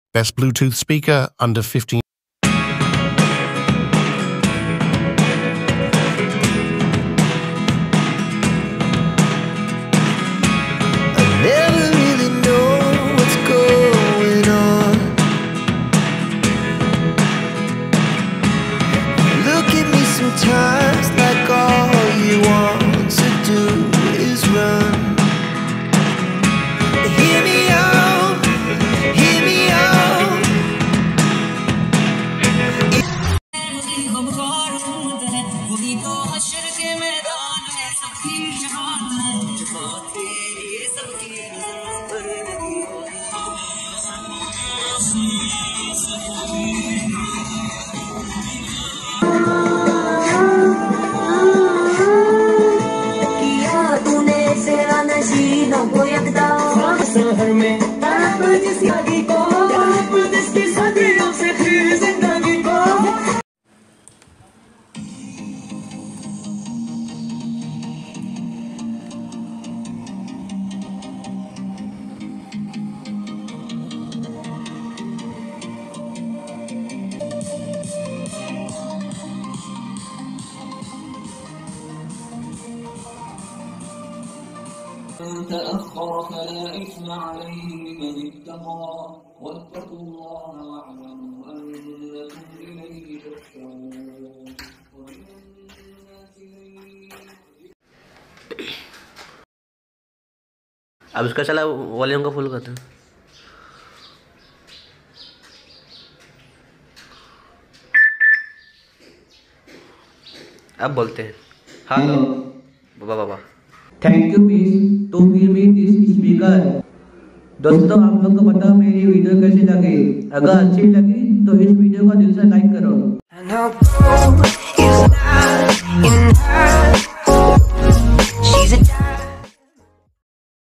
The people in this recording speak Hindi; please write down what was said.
Best Bluetooth speaker under 15. Sometimes like all you want to do is run. Hear me out, hear me out. शहर में जिसकी को जिसकी सदियों से फिर जिंदगी को تأخر فلا إثم عليه لمن اتقى واتقوا الله واعلموا أنكم إليه تحشرون. अब इसका चला वॉल्यूम का फुल करते हैं। अब बोलते हैं हेलो बाबा बाबा। Thank you please to give me this speaker. दोस्तों आप लोग को बताओ मेरी वीडियो कैसी लगी। अगर अच्छी लगी तो इस वीडियो को दिल से लाइक करो।